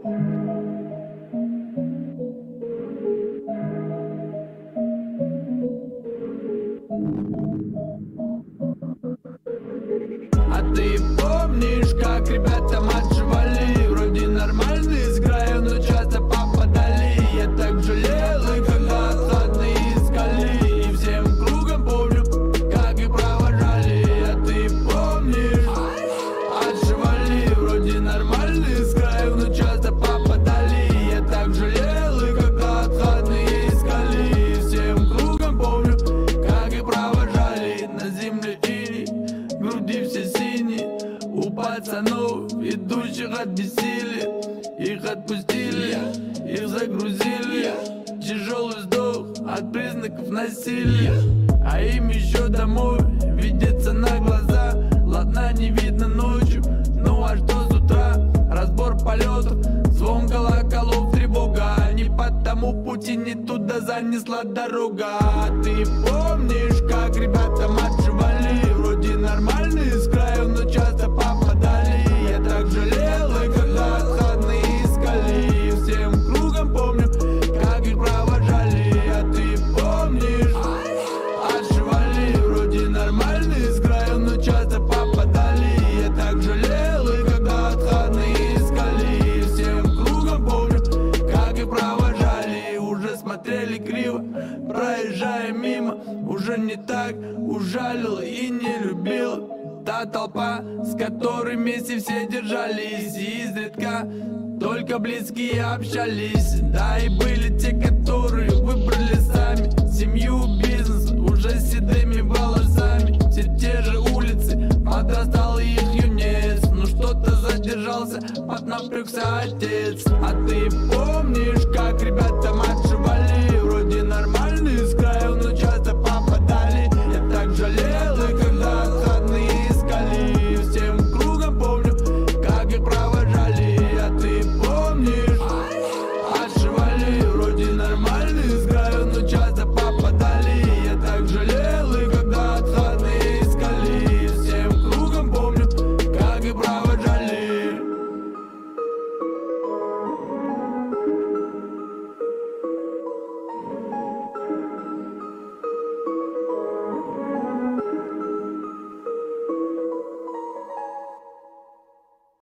А ты помнишь, как ребята отживали? Вроде нормальные с краю, но часто попадали. Я так жалел, и когда отходные искали, и всем кругом помню, как их провожали. А ты помнишь, отживали? Вроде нормальные с краю, но часто попадали. Я так жалел, и когда отходные искали, и всем кругом помню, как их провожали. На земле ини, груди все синие, у пацанов, идущих от бессилия. Их отпустили, их загрузили, тяжелый вздох от признаков насилия. А им еще домой видится на глаза. Ладно, не видно ночью, ну а что с утра? Разбор полетов, звон колоколов, тревога. Не по тому пути, не туда занесла дорога. А ты помнишь, как ребята отживали? Вроде нормальные с краю, но часто попадали. Я так жалел, и когда отходные искали, и всем кругом помню, как их провожали. А ты помнишь, отживали? Вроде нормальные с краю, но часто попадали. Я так жалел, и когда отходные искали, и всем кругом помню, как их провожали. Уже смотрели криво, проезжая мимо, уже не так ужалила и не любила та толпа, с которой вместе все держались, и изредка только близкие общались. Да, и были те, которые выбрали сами семью, бизнес, уже с седыми волосами. Все те же улицы, подрастал их юнец, но что-то задержался, поднапрягся отец. А ты помнишь, как ребята отживали? Вроде нормальные с